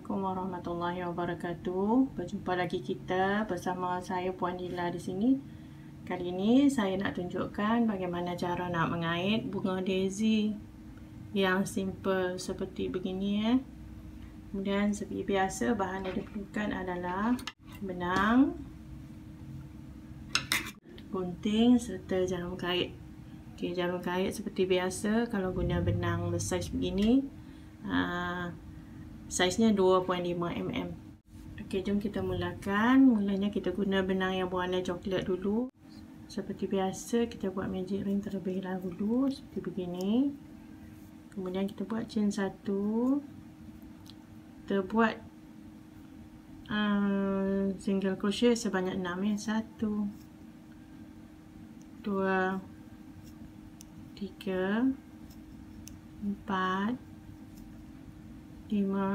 Assalamualaikum warahmatullahi wabarakatuh. Berjumpa lagi kita bersama saya Puan Dila di sini. Kali ini saya nak tunjukkan bagaimana cara nak mengait bunga daisy yang simple seperti begini . Kemudian seperti biasa bahan yang diperlukan adalah benang, gunting serta jarum kait. Okey, jarum kait seperti biasa kalau guna benang bersaiz begini, saiznya 2.5 mm. Okey, jom kita mulakan. Mulanya kita guna benang yang berwarna coklat dulu. Seperti biasa kita buat magic ring terlebih dahulu seperti begini. Kemudian kita buat chain 1. Kita buat single crochet sebanyak 6 ya. 1 2 3 4 5 6.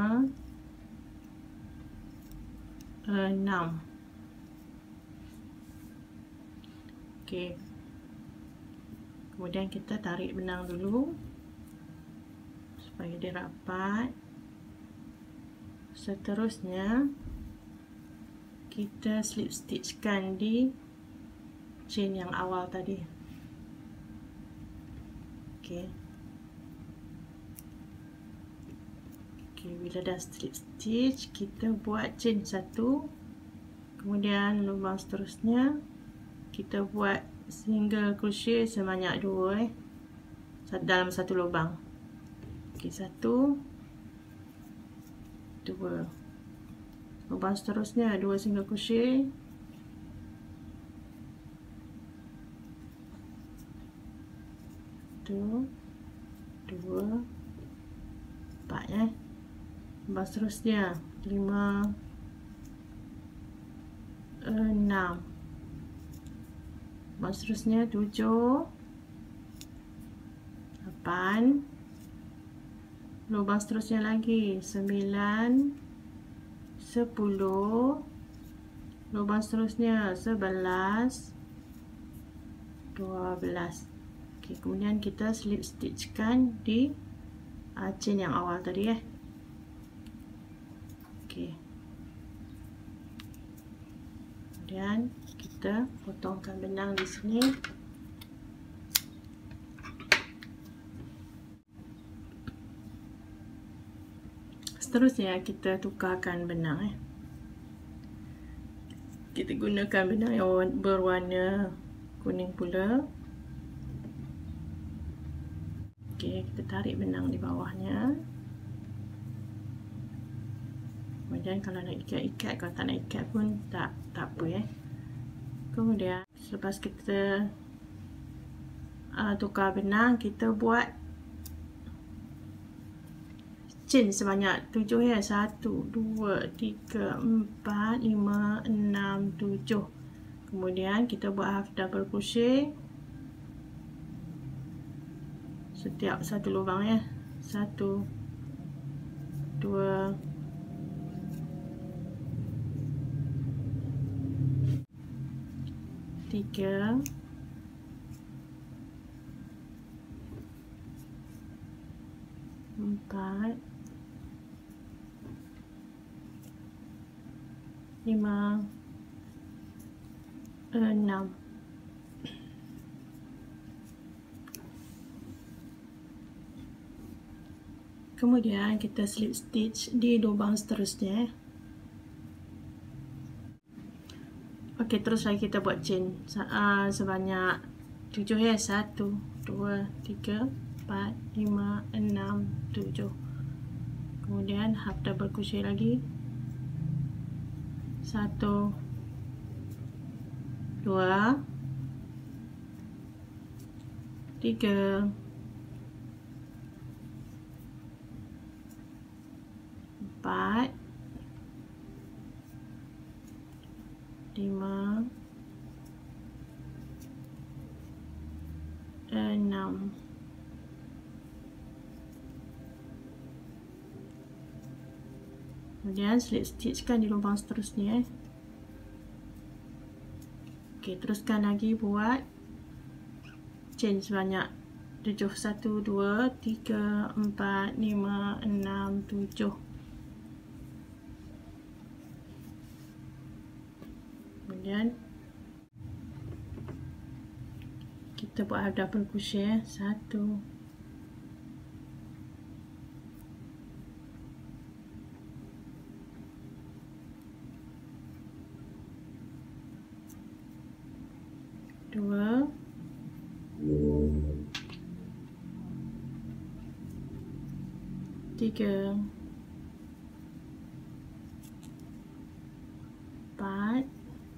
Okey. Kemudian kita tarik benang dulu supaya dia rapat. Seterusnya kita slip stitchkan di chain yang awal tadi. Okey. Bila dah slip stitch, kita buat chain 1. Kemudian lubang seterusnya kita buat single crochet sebanyak 2 dalam satu lubang. Okey, 1 2. Lubang seterusnya 2 single crochet. 1 2 4 ya. Lubang seterusnya 5 6. Lubang seterusnya 7 8. Lubang seterusnya lagi 9 10. Lubang seterusnya 11 12. Okey, kemudian kita slip stitchkan di chain yang awal tadi ya. Okey. Kemudian kita potongkan benang di sini. Seterusnya kita tukarkan benang . Kita gunakan benang yang berwarna kuning pula. Okey, kita tarik benang di bawahnya. Kemudian kalau nak ikat-ikat, kalau tak nak ikat pun tak apa ya. Kemudian selepas kita tukar benang, kita buat chain sebanyak 7 ya. 1 2 3 4 5 6 7. Kemudian kita buat half double crochet setiap satu lubang ya. 1 2 3 4 5 6. Kemudian kita slip stitch di lubang seterusnya. Okey, terus lagi kita buat chain sebanyak 7 ya. 1 2 3 4 5 6 7. Kemudian half double crochet lagi. 1 2 3 4 5 6 7. Kemudian slip stitchkan di lubang seterusnya. Okey, teruskan lagi buat chain sebanyak 7. 1 2 3 4 5 6 7. Kemudian kita buat double crochet 1, 2, 3, 4,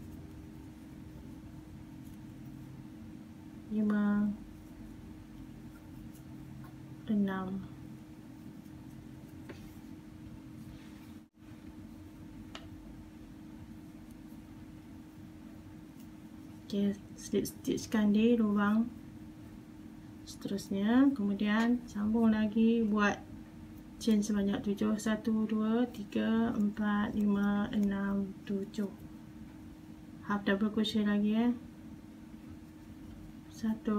5, 6. Okey, slip stitchkan di lubang seterusnya, kemudian sambung lagi buat chain sebanyak 7, 1, 2, 3, 4, 5, 6, 7. Half double crochet lagi 1,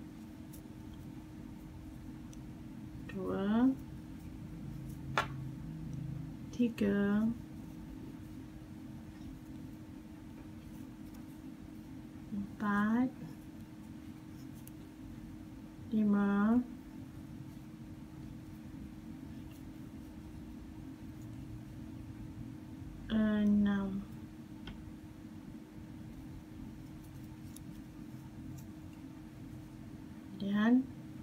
2, 3, 4, 5, 6. Kemudian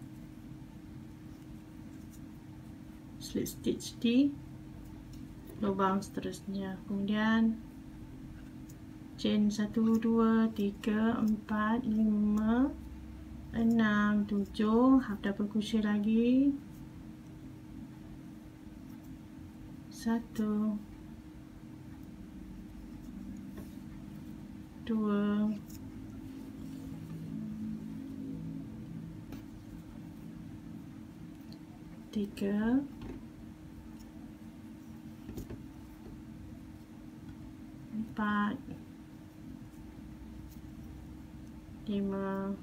slip stitch di lubang seterusnya, kemudian chain 1, 2, 3, 4, 5, 6, 7, half double crochet lagi 1, 2, 3, 4, 5,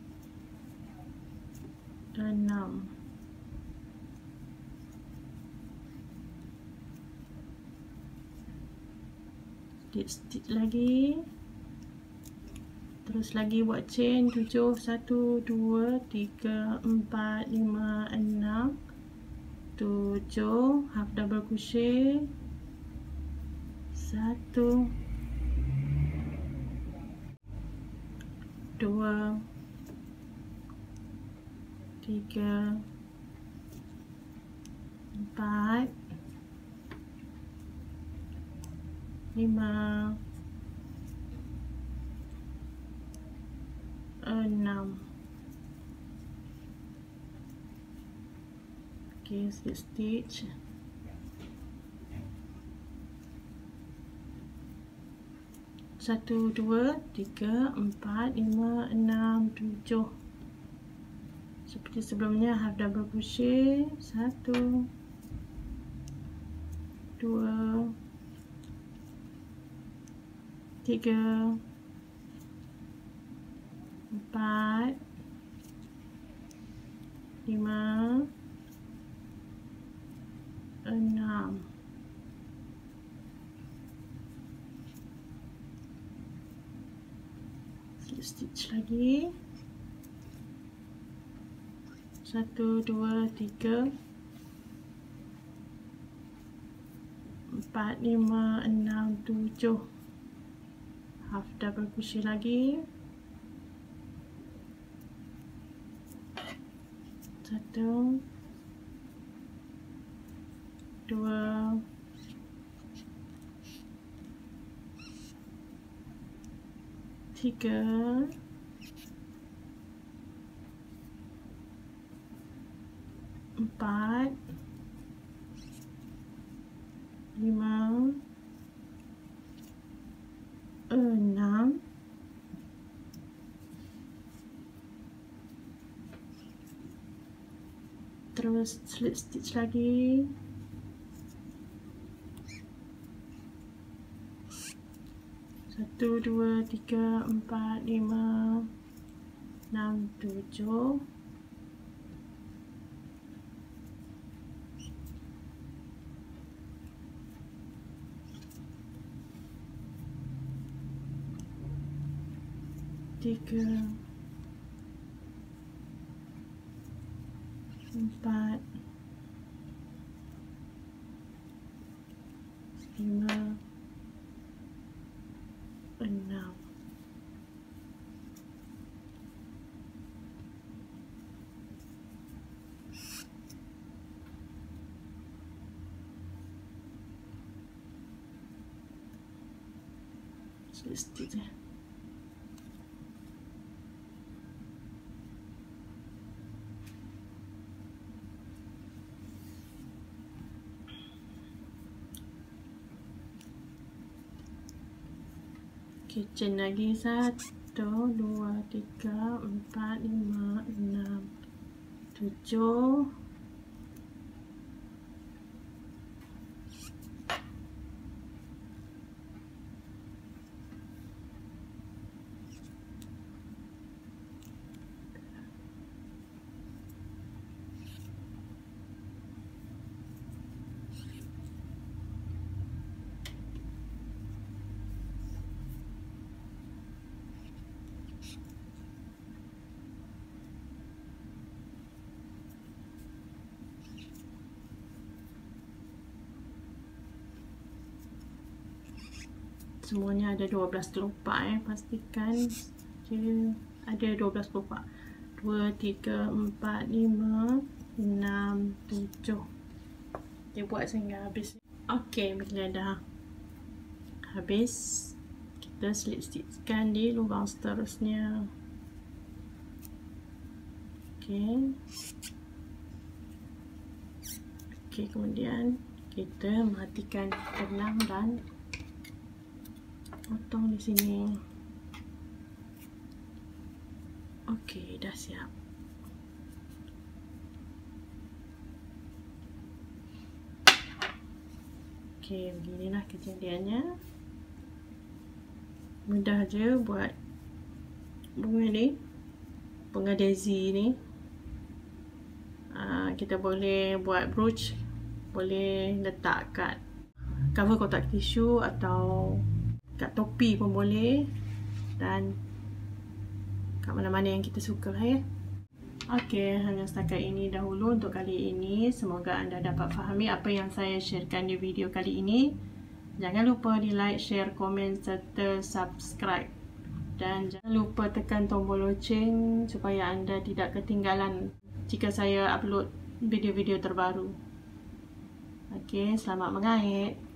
6. Stitch lagi, terus lagi buat chain 7, 1, 2, 3, 4, 5, 6, 7, half double crochet 1, 2, 3, 4, 5, 6. Okey, slip stitch. Satu, dua, tiga, empat, lima, enam, tujuh. Seperti sebelumnya, half double crochet. 1, 2, 3, 4, 5, 6. Slip stitch lagi. 1, 2, 3, 4, 5, 6, 7. Half double crochet lagi. 1, 2, 3, 4, 5, 6. Terus slip stitch lagi. 1, 2, 3, 4, 5, 6, 7. 3, 4, 5, 6. Sedikit je. Kitchen lagi 1, 2, 3, 4, 5, 6, 7. Semuanya ada 12 kelopak pastikan je ada 12 kelopak. 2, 3, 4, 5, 6, 7. Dia buat sehingga habis. Okey, bila dah habis, kita selip-selipkan di lubang seterusnya. Okey. Okey, kemudian kita matikan benang dan potong di sini. Okey, dah siap. Okey, beginilah kejadiannya. Mudah je buat bunga ni, bunga daisy ni. Kita boleh buat brooch, boleh letak kat cover kotak tisu atau kat topi pun boleh, dan kat mana-mana yang kita suka ya. Okey, hanya setakat ini dahulu untuk kali ini. Semoga anda dapat fahami apa yang saya sharekan di video kali ini. Jangan lupa di like, share, komen serta subscribe. Dan jangan lupa tekan tombol loceng supaya anda tidak ketinggalan jika saya upload video-video terbaru. Okey, selamat mengait.